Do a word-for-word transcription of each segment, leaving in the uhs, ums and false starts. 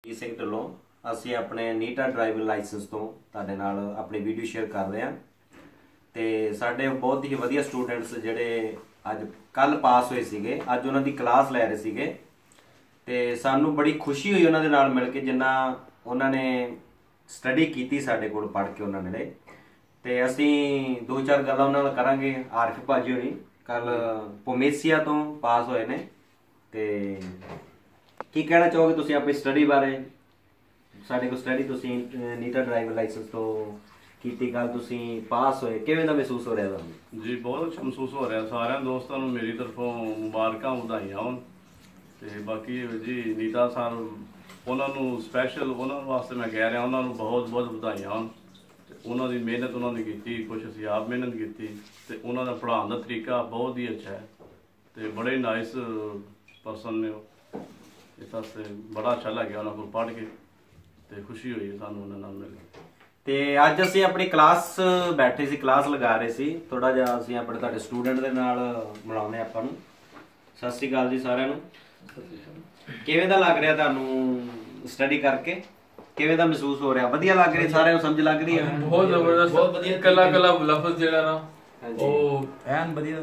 ਜੀ ਸਿੰਘ ਢਿੱਲੋਂ ਅਸੀਂ ਆਪਣੇ ਨੀਟਾ ਡਰਾਈਵਿੰਗ ਲਾਇਸੈਂਸ ਤੋਂ ਤੁਹਾਡੇ ਨਾਲ ਆਪਣੀ ਵੀਡੀਓ ਸ਼ੇਅਰ ਕਰ ਰਹੇ ਹਾਂ ਤੇ ਸਾਡੇ ਬਹੁਤ ਹੀ ਵਧੀਆ ਸਟੂਡੈਂਟਸ ਜਿਹੜੇ ਅੱਜ ਕੱਲ ਪਾਸ ਹੋਏ ਸੀਗੇ, ਅੱਜ ਉਹਨਾਂ ਦੀ ਕਲਾਸ ਲੈ ਰਹੇ ਸੀਗੇ ਤੇ ਸਾਨੂੰ ਬੜੀ ਖੁਸ਼ੀ ਹੋਈ ਉਹਨਾਂ ਦੇ ਨਾਲ ਮਿਲ ਕੇ, ਜਿੰਨਾ ਉਹਨਾਂ ਨੇ ਸਟੱਡੀ ਕੀਤੀ ਸਾਡੇ ਕੋਲ ਪੜ੍ਹ ਕੇ ਉਹਨਾਂ ਨੇ। ਤੇ ਅਸੀਂ ਦੋ ਚਾਰ ਗੱਲਾਂ ਉਹਨਾਂ ਨਾਲ ਕਰਾਂਗੇ। ਆਰਿਫ ਭਾਜੀ ਹੋਣੀ ਕੱਲ ਪੋਮੇਸੀਆ ਤੋਂ ਪਾਸ ਹੋਏ ਨੇ ਤੇ ਕੀ ਕਹਿਣਾ ਚਾਹੋਗੇ ਤੁਸੀਂ ਆਪਣੀ ਸਟੱਡੀ ਬਾਰੇ? ਸਾਡੇ ਕੋਲ ਸਟੱਡੀ ਤੁਸੀਂ ਨੀਟਾ ਡਰਾਈਵਰ ਲਾਇਸੈਂਸ ਤੋਂ ਕੀਤੀ, ਕੱਲ ਤੁਸੀਂ ਪਾਸ ਹੋਏ, ਕਿਵੇਂ ਦਾ ਮਹਿਸੂਸ ਹੋ ਰਿਹਾ ਤੁਹਾਨੂੰ? ਜੀ ਬਹੁਤ ਅੱਛਾ ਮਹਿਸੂਸ ਹੋ ਰਿਹਾ। ਸਾਰਿਆਂ ਦੋਸਤਾਂ ਨੂੰ ਮੇਰੀ ਤਰਫੋਂ ਮੁਬਾਰਕਾਂ ਵਧਾਈਆਂ ਹੋਣ ਤੇ ਬਾਕੀ ਜੀ ਨੀਟਾ ਸਰ ਉਹਨਾਂ ਨੂੰ ਸਪੈਸ਼ਲ ਉਹਨਾਂ ਵਾਸਤੇ ਮੈਂ ਕਹਿ ਰਿਹਾ, ਉਹਨਾਂ ਨੂੰ ਬਹੁਤ ਬਹੁਤ ਵਧਾਈਆਂ ਹੋਣ ਤੇ ਉਹਨਾਂ ਦੀ ਮਿਹਨਤ ਉਹਨਾਂ ਨੇ ਕੀਤੀ, ਕੁਛ ਅਸੀਂ ਆਪ ਮਿਹਨਤ ਕੀਤੀ ਤੇ ਉਹਨਾਂ ਦਾ ਪੜ੍ਹਾਉਣ ਦਾ ਤਰੀਕਾ ਬਹੁਤ ਹੀ ਅੱਛਾ ਹੈ ਤੇ ਬੜੇ ਨਾਈਸ ਪਰਸਨ ਨੇ ਉਹ। ਇਸ ਵਾਸਤੇ ਬੜਾ ਅੱਛਾ ਲੱਗਿਆ ਉਹਨਾਂ ਕੋਲ ਪੜ੍ਹ ਕੇ ਤੇ ਖੁਸ਼ੀ ਹੋਈ ਸਾਨੂੰ ਉਹਨਾਂ ਨਾਲ ਮਿਲ ਕੇ। ਤੇ ਅੱਜ ਅਸੀਂ ਆਪਣੀ ਕਲਾਸ ਬੈਠੇ ਸੀ, ਕਲਾਸ ਲਗਾ ਰਹੇ ਸੀ, ਥੋੜਾ ਜਿਹਾ ਅਸੀਂ ਆਪਣੇ ਤੁਹਾਡੇ ਸਟੂਡੈਂਟ ਦੇ ਨਾਲ ਮਿਲਾਉਂਦੇ ਆਪਾਂ ਨੂੰ। ਸਤਿ ਸ੍ਰੀ ਅਕਾਲ ਜੀ ਸਾਰਿਆਂ ਨੂੰ। ਕਿਵੇਂ ਦਾ ਲੱਗ ਰਿਹਾ ਤੁਹਾਨੂੰ ਸਟੱਡੀ ਕਰਕੇ? ਕਿਵੇਂ ਦਾ ਮਹਿਸੂਸ ਹੋ ਰਿਹਾ? ਵਧੀਆ ਲੱਗ ਰਿਹਾ? ਸਾਰਿਆਂ ਨੂੰ ਸਮਝ ਲੱਗ ਰਹੀ ਹੈ? ਬਹੁਤ ਜ਼ਬਰਦਸਤ, ਬਹੁਤ ਵਧੀਆ। ਕੱਲਾ ਕੱਲਾ ਲਫ਼ਜ਼ ਜਿਹੜਾ ਨਾ ਉਹ ਐਨ ਵਧੀਆ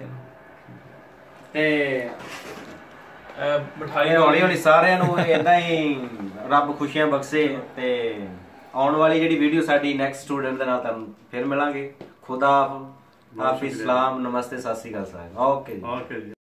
ਤੇ ਮਿਠਾਈ ਹੌਲੀ ਹੌਲੀ ਸਾਰਿਆਂ ਨੂੰ ਏਦਾਂ ਹੀ ਰੱਬ ਖੁਸ਼ੀਆਂ ਬਖਸ਼ੇ ਤੇ ਆਉਣ ਵਾਲੀ ਜਿਹੜੀ ਵੀਡੀਓ ਸਾਡੀ ਨੈਕਸਟ ਸਟੂਡੈਂਟ ਦੇ ਨਾਲ ਤੁਹਾਨੂੰ ਫਿਰ ਮਿਲਾਂਗੇ। ਖੁਦਾ ਹਾਫਿਜ਼, ਸਲਾਮ, ਨਮਸਤੇ, ਸਤਿ ਸ੍ਰੀ ਅਕਾਲ ਸਾਹਿਬ। ਓਕੇ ਜੀ।